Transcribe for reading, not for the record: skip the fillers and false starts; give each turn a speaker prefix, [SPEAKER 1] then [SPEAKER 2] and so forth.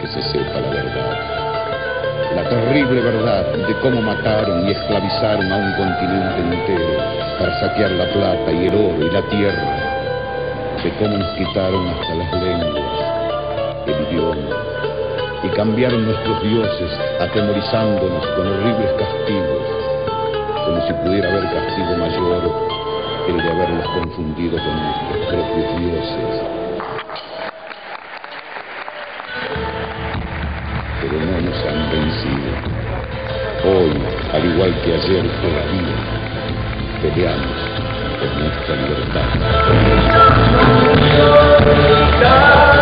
[SPEAKER 1] que se sepa la verdad. La terrible verdad de cómo mataron y esclavizaron a un continente entero para saquear la plata y el oro y la tierra, de cómo nos quitaron hasta las lenguas, el idioma, y cambiaron nuestros dioses atemorizándonos con horribles castigos, como si pudiera haber castigo mayor el de haberlos confundido con nuestros propios dioses. Pero no nos han vencido. Hoy, al igual que ayer todavía, peleamos por nuestra libertad.